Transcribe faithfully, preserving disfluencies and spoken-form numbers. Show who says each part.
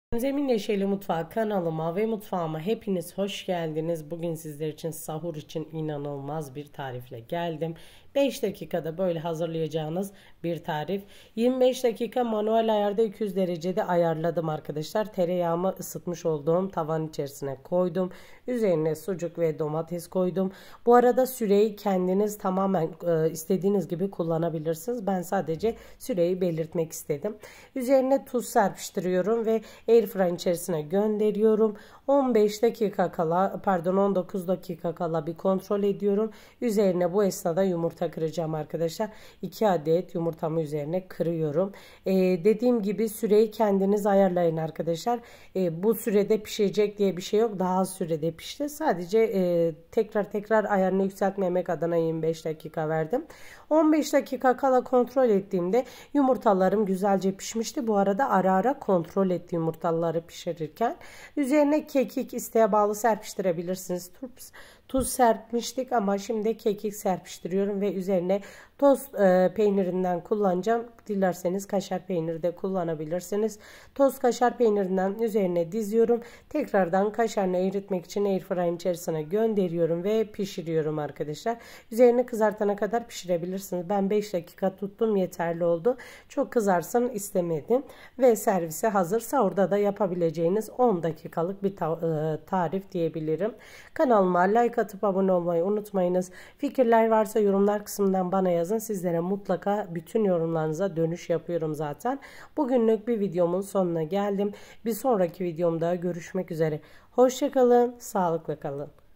Speaker 1: Zemin Neşeli Mutfağı kanalıma ve mutfağıma hepiniz hoş geldiniz. Bugün sizler için sahur için inanılmaz bir tarifle geldim. beş dakikada böyle hazırlayacağınız bir tarif. yirmi beş dakika manuel ayarda iki yüz derecede ayarladım arkadaşlar. Tereyağımı ısıtmış olduğum tavanın içerisine koydum. Üzerine sucuk ve domates koydum. Bu arada süreyi kendiniz tamamen e, istediğiniz gibi kullanabilirsiniz. Ben sadece süreyi belirtmek istedim. Üzerine tuz serpiştiriyorum ve Airfryer içerisine gönderiyorum. on beş dakika kala pardon on dokuz dakika kala bir kontrol ediyorum. Üzerine bu esnada yumurta kıracağım arkadaşlar. iki adet yumurtamı üzerine kırıyorum. Ee, dediğim gibi süreyi kendiniz ayarlayın arkadaşlar. Ee, bu sürede pişecek diye bir şey yok. Daha az sürede pişti. Sadece e, tekrar tekrar ayarını yükseltmemek adına yirmi beş dakika verdim. on beş dakika kala kontrol ettiğimde yumurtalarım güzelce pişmişti. Bu arada ara ara kontrol ettiğim yumurtaları pişirirken üzerine kekik isteğe bağlı serpiştirebilirsiniz. Tuz, tuz serpmiştik ama şimdi kekik serpiştiriyorum ve üzerine toz e, peynirinden kullanacağım. Dilerseniz kaşar peyniri de kullanabilirsiniz. Toz kaşar peynirinden üzerine diziyorum. Tekrardan kaşarını eritmek için airfryer'ın içerisine gönderiyorum ve pişiriyorum arkadaşlar. Üzerini kızartana kadar pişirebilirsiniz. Ben beş dakika tuttum, yeterli oldu. Çok kızarsın istemedim ve servise hazır. Sahurda da yapabileceğiniz on dakikalık bir tarif diyebilirim. Kanalıma like atıp abone olmayı unutmayınız. Fikirler varsa yorumlar kısmından bana yazın. Sizlere mutlaka bütün yorumlarınıza dönüş yapıyorum zaten. Bugünlük bir videomun sonuna geldim. Bir sonraki videomda görüşmek üzere. Hoşça kalın, sağlıkla kalın.